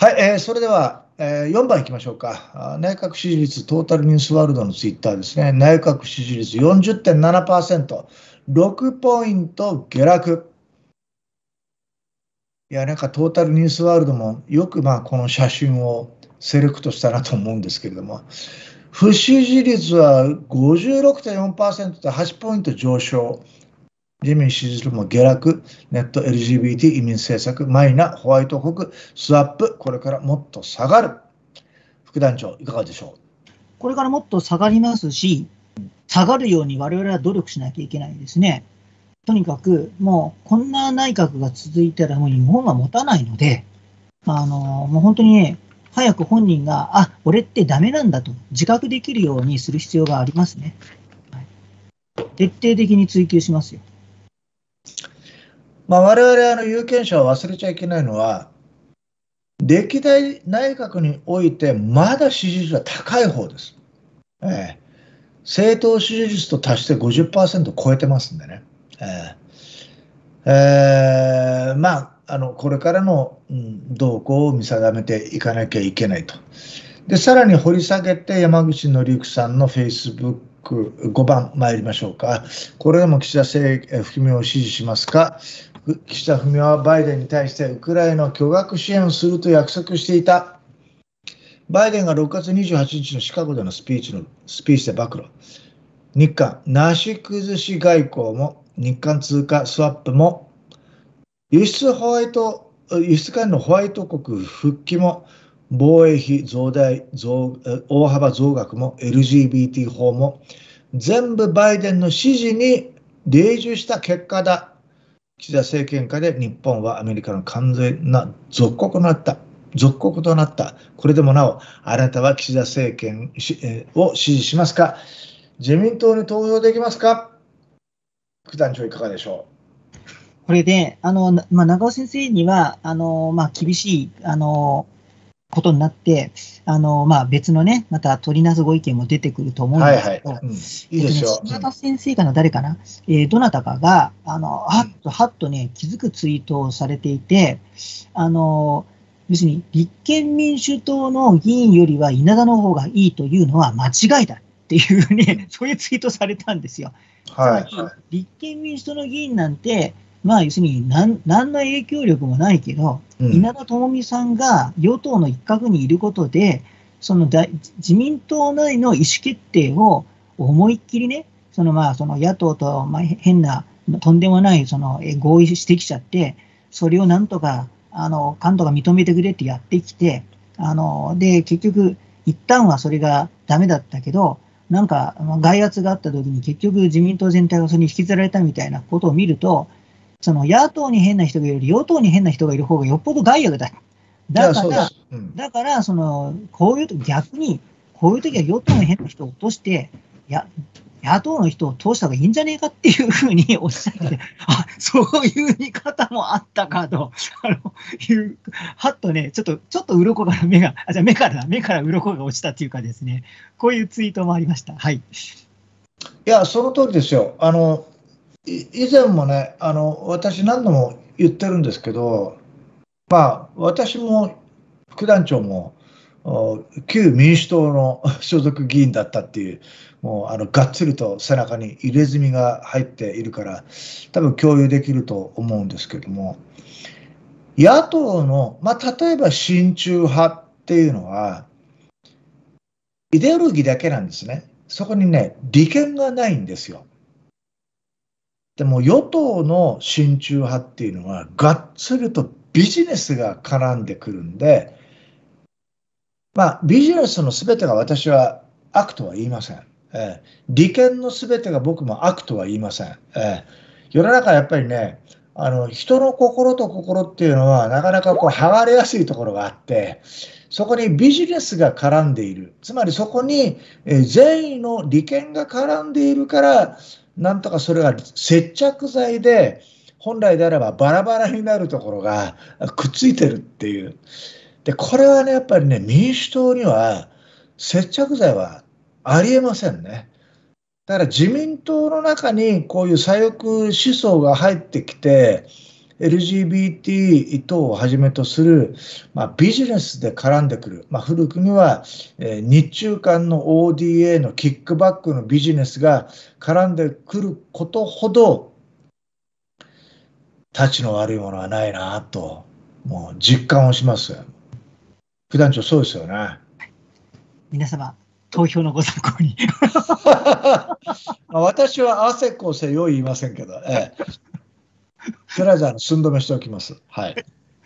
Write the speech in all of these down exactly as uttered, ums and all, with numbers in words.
はい、えーそれでは、えーよんばんいきましょうか。あ内閣支持率、トータルニュースワールドのツイッターですね。内閣支持率よんじゅってんななパーセント、ろくポイント下落。いや、なんかトータルニュースワールドもよくまあこの写真をセレクトしたなと思うんですけれども、不支持率は ごじゅうろくてんよんパーセント ではちポイント上昇。自民支持率も下落、ネット エルジービーティー 移民政策、マイナ、ホワイト国、スワップ、これからもっと下がる。副団長、いかがでしょこれからもっと下がりますし、下がるように我々は努力しなきゃいけないですね。とにかく、もうこんな内閣が続いたらもう日本は持たないので、あのもう本当にね、早く本人が、あ、俺ってダメなんだと自覚できるようにする必要がありますね。はい、徹底的に追及しますよ。 う。まあ、我々あの有権者は忘れちゃいけないのは、歴代内閣においてまだ支持率は高い方です。ええ政党支持率と足して ごじゅっパーセント 超えてますんでね。えええーまあ、あのこれからの、うん、動向を見定めていかなきゃいけないと。で、さらに掘り下げて、山口のりくさんのフェイスブックごばん参りましょうか。これでも岸田政文を支持しますか。岸田文雄はバイデンに対してウクライナを巨額支援すると約束していた。バイデンがろくがつにじゅうはちにちのシカゴでのスピーチのスピーチで暴露。日韓なし崩し外交も日韓通貨スワップも輸出ホワイト輸出関のホワイト国復帰も防衛費増大増大幅増額も エルジービーティー 法も全部バイデンの指示に例示した結果だ。岸田政権下で日本はアメリカの完全な属国となった。属国となった。これでもなお、あなたは岸田政権を支持しますか。自民党に投票できますか。副団長いかがでしょう。これで、あの、まあ、長尾先生には、あの、まあ、厳しい、あの、ことになって、あの、まあ、別のね、また取りなすご意見も出てくると思うんですけど、はいはい、うん、いいですよ。島田先生かな、誰かな、えー、どなたかが、あの、はっと、はっとね、気づくツイートをされていて、あの、要するに、立憲民主党の議員よりは稲田の方がいいというのは間違いだっていうね、そういうツイートされたんですよ。はい、つまり、立憲民主党の議員なんて、まあ、要するに何、何の影響力もないけど、うん、稲田朋美さんが与党の一角にいることで、そのだ自民党内の意思決定を思いっきりね、そのまあその野党とまあ変な、とんでもないその合意してきちゃって、それをなんとか、あの、関東が認めてくれってやってきて、あの、で、結局、一旦はそれがダメだったけど、なんか外圧があった時に結局自民党全体がそれに引きずられたみたいなことを見ると、その野党に変な人がいるより与党に変な人がいる方がよっぽど害悪だ。だから、うん、だから、その、こういうと逆に、こういう時は与党の変な人を落として、や、野党の人を通した方がいいんじゃねえかっていうふうにおっしゃって、あ、そういう見方もあったかと、あの、いう、はっとね、ちょっと、ちょっと鱗から目が、あ、じゃ目から、目から鱗が落ちたっていうかですね、こういうツイートもありました。はい。いや、その通りですよ。あの、以前もね、あの、私何度も言ってるんですけど、まあ、私も副団長も、旧民主党の所属議員だったっていう、もうあのがっつりと背中に入れ墨が入っているから、多分共有できると思うんですけども、野党の、まあ、例えば親中派っていうのは、イデオロギーだけなんですね。そこにね、利権がないんですよ。でも与党の親中派っていうのは、がっつりとビジネスが絡んでくるんで、まあ、ビジネスのすべてが私は悪とは言いません。えー、利権のすべてが僕も悪とは言いません。えー、世の中はやっぱりね、あの人の心と心っていうのはなかなかこう剥がれやすいところがあって、そこにビジネスが絡んでいる。つまりそこに、えー、善意の利権が絡んでいるから、なんとかそれが接着剤で、本来であればバラバラになるところがくっついてるっていう。で、これはね、やっぱりね、民主党には接着剤はありえませんね。だから自民党の中にこういう左翼思想が入ってきて、 エルジービーティー 等をはじめとする、まあ、ビジネスで絡んでくる、まあ、古くには、えー、日中間の オーディーエー のキックバックのビジネスが絡んでくることほど、たちの悪いものはないなと、もう実感をします。副団長、そうですよね。 皆様、投票のご参考に。 私は汗こせよ言いませんけど、ええ、とりあえずあの寸止めしておきます。はい。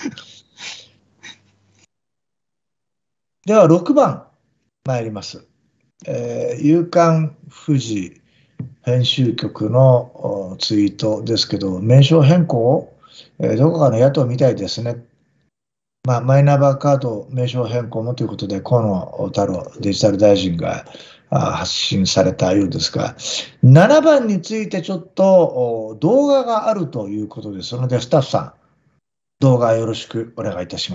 ではろくばん参ります。えー、夕刊富士編集局のツイートですけど、名称変更、えー、どこかの野党みたいですね。まあ、マイナンバーカード名称変更もということで、河野太郎デジタル大臣が発信されたようですが、ななばんについてちょっと動画があるということですので、スタッフさん、動画よろしくお願いいたします。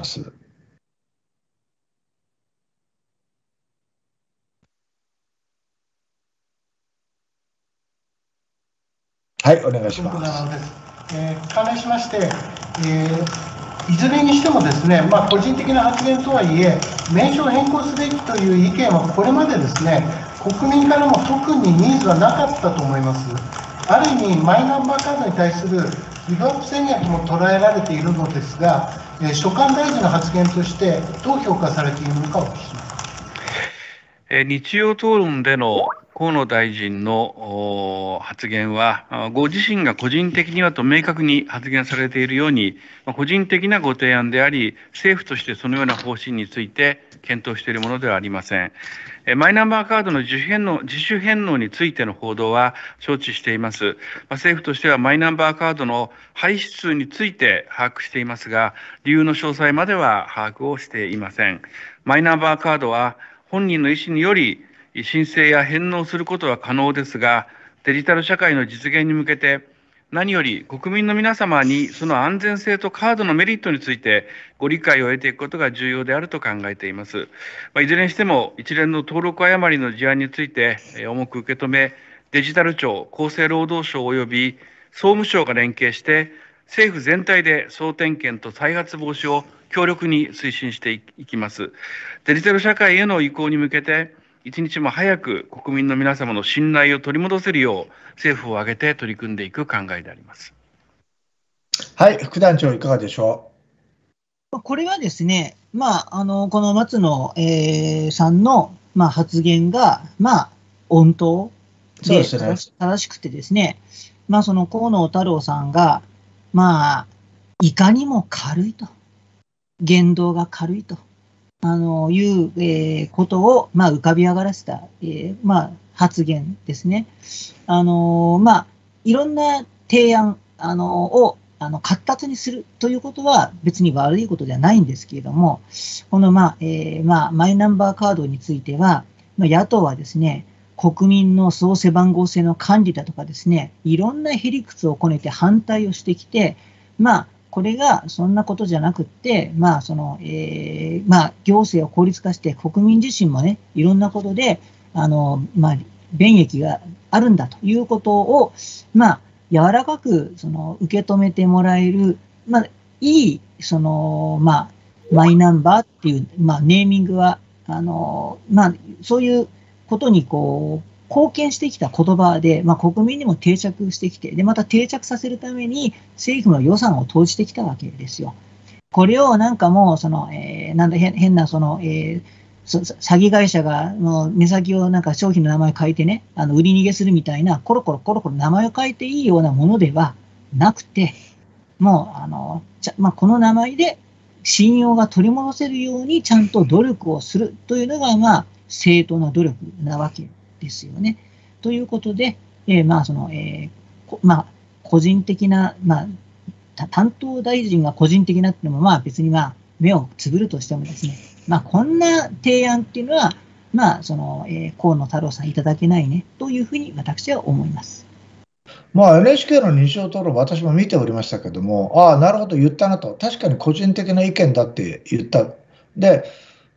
はい、お願いします。 えー、関連しまして、えー、いずれにしてもですね、まあ、個人的な発言とはいえ、名称変更すべきという意見はこれまでですね、国民からも特にニーズはなかったと思います。ある意味、マイナンバーカードに対するギブアップ戦略も捉えられているのですが、えー、所管大臣の発言として、どう評価されているのかお聞きします。 えー、日曜討論での河野大臣の発言は、ご自身が個人的にはと明確に発言されているように、個人的なご提案であり、政府としてそのような方針について検討しているものではありません。マイナンバーカードの自主返納、自主返納についての報道は承知しています。政府としてはマイナンバーカードの廃止数について把握していますが、理由の詳細までは把握をしていません。マイナンバーカードは本人の意思により申請や返納することは可能ですが、デジタル社会の実現に向けて、何より国民の皆様にその安全性とカードのメリットについてご理解を得ていくことが重要であると考えています。まあ、いずれにしても一連の登録誤りの事案について重く受け止め、デジタル庁、厚生労働省及び総務省が連携して政府全体で総点検と再発防止を強力に推進していきます。デジタル社会への移行に向けて、一日も早く国民の皆様の信頼を取り戻せるよう、政府を挙げて取り組んでいく考えであります。 はい、副団長、いかがでしょう。これはですね、まあ、あのこの松野、えー、さんの、まあ、発言が、まあ、穏当で正しくてですね、まあ、その河野太郎さんが、まあ、いかにも軽いと、言動が軽いと。あのいう、えー、ことを、まあ、浮かび上がらせた、えーまあ、発言ですね。あのまあ、いろんな提案あのをあの活発にするということは別に悪いことではないんですけれども、この、まあえーまあ、マイナンバーカードについては、まあ、野党はですね、国民の総背番号制の管理だとかですね、いろんなへりくつをこねて反対をしてきて、まあこれがそんなことじゃなくって、まあそのえーまあ、行政を効率化して、国民自身もね、いろんなことで、あのまあ、便益があるんだということを、まあ、柔らかくその受け止めてもらえる、まあ、いいその、まあ、マイナンバーっていう、まあ、ネーミングは、あのまあ、そういうことにこう、貢献してきた言葉で、まあ、国民にも定着してきて、で、また定着させるために政府の予算を投じてきたわけですよ。これをなんかもう、その、えー、なんだ、変な、その、えー、詐欺会社が、もう目先をなんか商品の名前変えてね、あの、売り逃げするみたいな、コロコロコロコロ名前を変えていいようなものではなくて、もう、あの、ちゃまあ、この名前で信用が取り戻せるようにちゃんと努力をするというのが、まあ、正当な努力なわけですよね。ということで、えー、まあそのえーまあ、個人的な、まあ、担当大臣が個人的なっていうのも、まあ、別に、まあ、目をつぶるとしてもですね、まあ、こんな提案っていうのは、まあそのえー、河野太郎さんいただけないねというふうに私は思います。 まあ、エヌエイチケー の日曜討論、私も見ておりましたけども、ああ、なるほど、言ったなと、確かに個人的な意見だって言った。で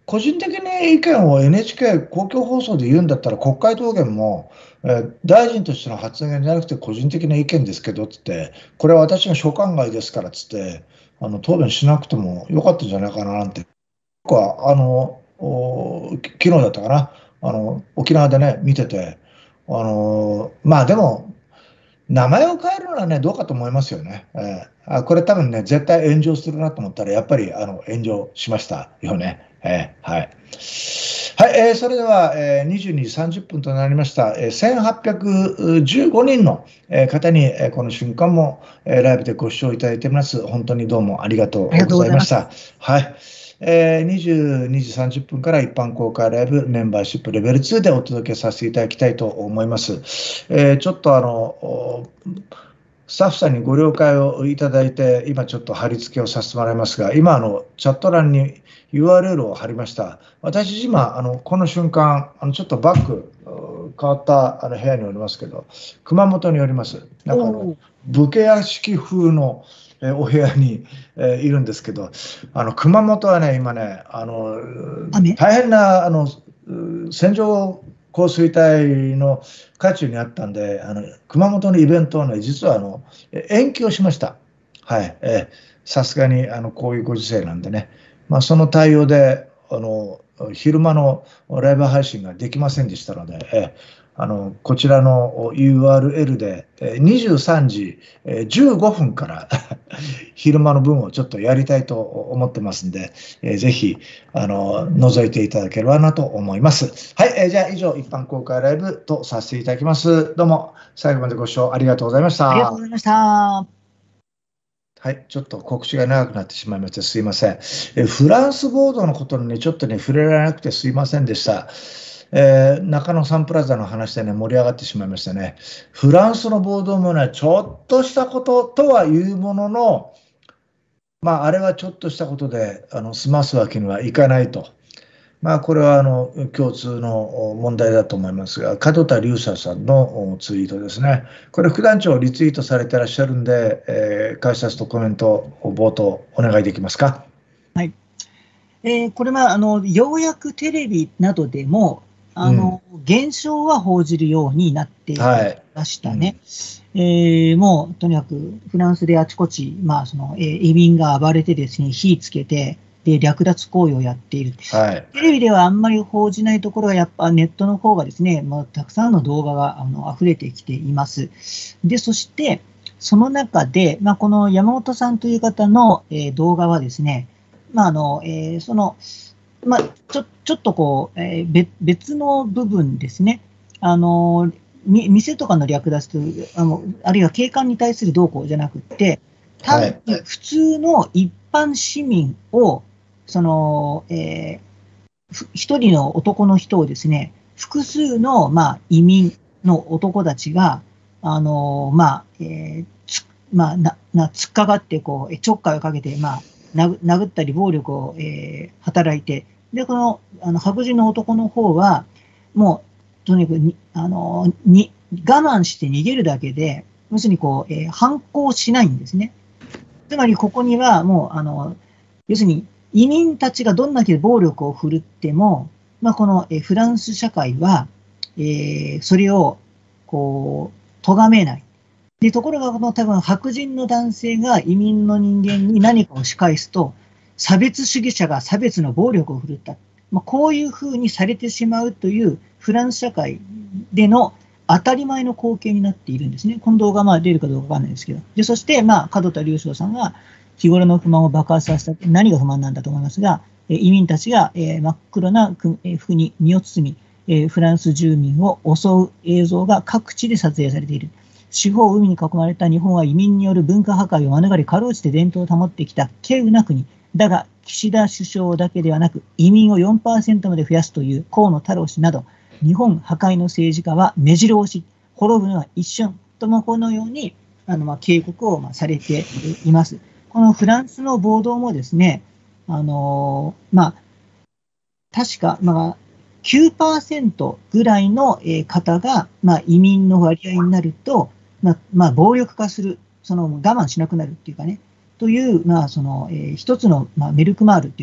個人的に意見を エヌエイチケー 公共放送で言うんだったら、国会答弁も、えー、大臣としての発言じゃなくて個人的な意見ですけどつって、これは私の所管外ですからつって、あの答弁しなくてもよかったんじゃないかななんて、僕はあの昨日だったかな、あの沖縄でね、見てて、あのまあでも、名前を変えるのはね、どうかと思いますよね。えー、あこれ多分ね、絶対炎上するなと思ったら、やっぱりあの炎上しましたよね。えー、はい。はい、えー、それでは、えー、にじゅうにじさんじゅっぷんとなりました。えー、せんはっぴゃくじゅうごにんの方に、えー、この瞬間も、えー、ライブでご視聴いただいています。本当にどうもありがとうございました。はい。えー、にじゅうにじさんじゅっぷんから一般公開ライブメンバーシップレベルツーでお届けさせていただきたいと思います。えー、ちょっとあの、スタッフさんにご了解をいただいて、今ちょっと貼り付けをさせてもらいますが、今あの、チャット欄に ユーアールエル を貼りました。私今、あのこの瞬間、あのちょっとバック変わったあの部屋におりますけど、熊本におります。なんかあの武家屋敷風のえお部屋に、えー、いるんですけど、あの熊本はね、今ね、あの大変なあの線状降水帯の渦中にあったんで、あの熊本のイベントはね、実はあの延期をしました。はい、えさすがにあのこういうご時世なんでね、まあ、その対応であの昼間のライブ配信ができませんでしたので、えあのこちらの ユーアールエル でにじゅうさんじじゅうごふんから昼間の分をちょっとやりたいと思ってますんで、えー、ぜひあの覗いていただければなと思います。はい、えー、じゃあ以上一般公開ライブとさせていただきます。どうも最後までご視聴ありがとうございました。 ありがとうございました。はい、ちょっと告知が長くなってしまいましてすいません。えフランスボードのことにね、ちょっとね、触れられなくてすいませんでした。えー、中野サンプラザの話でね、盛り上がってしまいましたね。フランスのボードもね、ちょっとしたこととはいうものの、まあ、あれはちょっとしたことであの済ますわけにはいかないと。まあ、これはあの共通の問題だと思いますが、門田隆沙さんのツイートですね。これ、副団長リツイートされてらっしゃるんで、えー、解説とコメントを冒頭お願いできますか。 はい。えー、これはあのようやくテレビなどでもあの、うん、現象は報じるようになっていましたね。はい、えー、もうとにかくフランスであちこち、まあそのえー、移民が暴れてですね、火つけて、で略奪行為をやっている、はい、テレビではあんまり報じないところは、やっぱネットの方がですね、まあ、たくさんの動画があの溢れてきています。で、そして、その中で、まあ、この山本さんという方の、えー、動画はですね、まああのえー、その、まあ、ちょ、ちょっとこう、えー、別、別の部分ですね。あの、店とかの略奪という、あの、あるいは警官に対する動向じゃなくて、単に普通の一般市民を、その、えー、一人の男の人をですね、複数の、まあ、移民の男たちが、あの、まあ、えー、つ、まあ、な、な、突っかかって、こう、ちょっかいをかけて、まあ、殴ったり暴力を、えー、働いて、で、この、あの、白人の男の方は、もう、とにかくに、あの、に、我慢して逃げるだけで、要するにこう、えー、反抗しないんですね。つまり、ここにはもう、あの、要するに、移民たちがどんだけ暴力を振るっても、まあ、この、えー、フランス社会は、えー、それを、こう、咎めない。で、ところが、この多分白人の男性が移民の人間に何かを仕返すと、差別主義者が差別の暴力を振るった。まあ、こういうふうにされてしまうというフランス社会での当たり前の光景になっているんですね。この動画まあ出るかどうかわかんないですけど。で、そして、まあ、門田隆翔さんが日頃の不満を爆発させた、何が不満なんだと思いますが、移民たちが真っ黒な服に身を包み、フランス住民を襲う映像が各地で撮影されている。四方海に囲まれた日本は移民による文化破壊を免れ、かろうじて伝統を保ってきた稀有な国。だが、岸田首相だけではなく、移民を よんパーセント まで増やすという河野太郎氏など、日本破壊の政治家は目白押し、滅ぶのは一瞬ともこのようにあの、まあ、警告を、まあ、されています。このフランスの暴動もですね、あのー、まあ、確か、まあ、きゅうパーセント ぐらいの方が、まあ、移民の割合になると、まあ、まあ、暴力化する、その我慢しなくなるっていうかね、という、まあ、その、えー、一つの、まあ、メルクマールっていうか、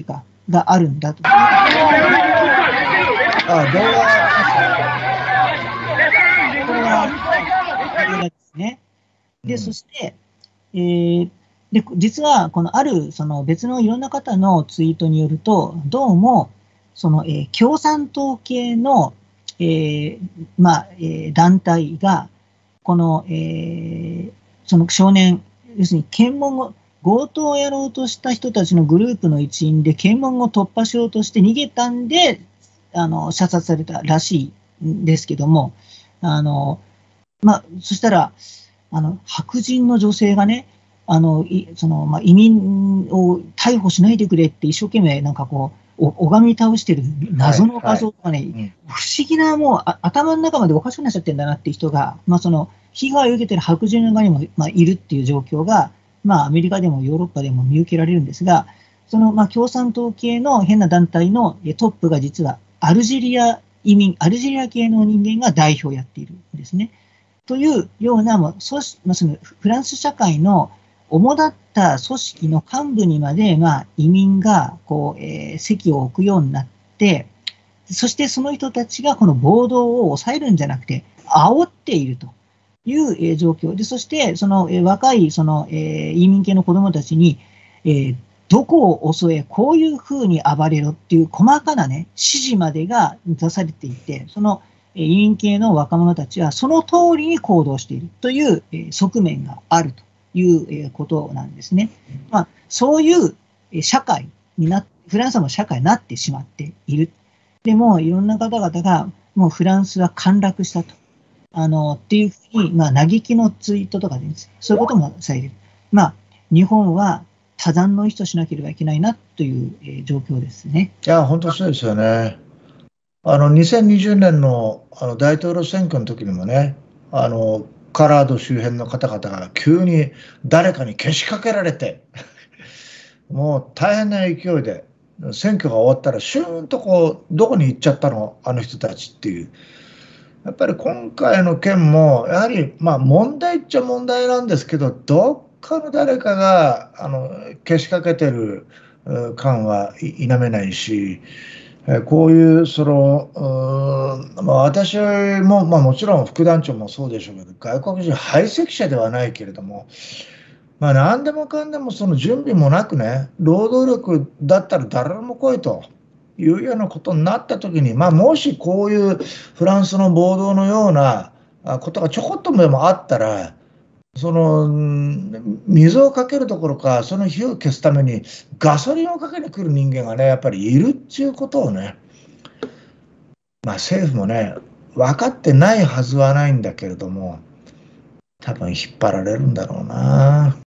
があるんだと。 あ、動画これは動画ですね。で、うん、そして、えー、で実はこのあるその別のいろんな方のツイートによると、どうもその、えー、共産党系の、えーまあえー、団体がこの、えー、その少年、要するに検問を強盗をやろうとした人たちのグループの一員で検問を突破しようとして逃げたんで、あの射殺されたらしいんですけども、あのまあ、そしたらあの白人の女性がね、あのいそのまあ、移民を逮捕しないでくれって一生懸命なんかこう拝み倒してる謎の画像とかね、はいはい、不思議なもうあ頭の中までおかしくなっちゃってるんだなっていう人が、まあ、その被害を受けてる白人の側にも、まあ、いるっていう状況が、まあ、アメリカでもヨーロッパでも見受けられるんですが、そのまあ共産党系の変な団体のトップが実はアルジェリア移民、アルジェリア系の人間が代表をやっているんですね。というような、もうそまあ、そのフランス社会の主だった組織の幹部にまで、まあ、移民がこう、えー、席を置くようになって、そしてその人たちがこの暴動を抑えるんじゃなくて、煽っているという、えー、状況で、そしてその、えー、若いその、えー、移民系の子どもたちに、えー、どこを襲え、こういうふうに暴れろっていう細かな、ね、指示までが出されていて、その移民系の若者たちはその通りに行動しているという、えー、側面があるということなんですね。まあ、そういう社会になっフランスはもう社会になってしまっている。でもいろんな方々がもうフランスは陥落したと。あのっていうふうに、まあ、嘆きのツイートとかで、ね、そういうこともされる。まあ、日本は多山の意としなければいけないなという、えー、状況ですね。 いや、本当そうですよね。あのにせんにじゅうねん の, あの大統領選挙の時にもね、あのカラード周辺の方々が急に誰かにけしかけられてもう大変な勢いで選挙が終わったらシューンとこうどこに行っちゃったのあの人たちっていう。やっぱり今回の件もやはりまあ問題っちゃ問題なんですけど、どっかの誰かがあのけしかけてる感は否めないし、こういうそのう、まあ、私も、まあ、もちろん副団長もそうでしょうけど、外国人排斥者ではないけれども、まあ、何でもかんでもその準備もなくね、労働力だったら誰でも来いというようなことになったときに、まあ、もしこういうフランスの暴動のようなことがちょこっとでもあったら、その水をかけるどころか、その火を消すためにガソリンをかけに来る人間がね、やっぱりいるっていうことをね、まあ、政府もね、分かってないはずはないんだけれども、多分引っ張られるんだろうな。